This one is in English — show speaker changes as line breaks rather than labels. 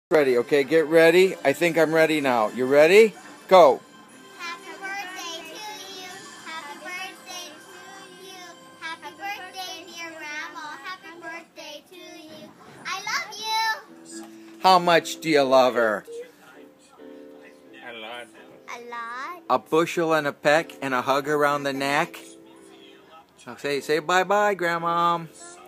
Ready, okay, get ready. I think I'm ready now. You ready? Go.
Happy birthday to you. Happy birthday to you. Happy birthday, dear Grandma. Happy birthday to you. I love you.
How much do you love her?
A lot.
A lot.
A bushel and a peck and a hug around the neck. Say bye-bye, Grandmom.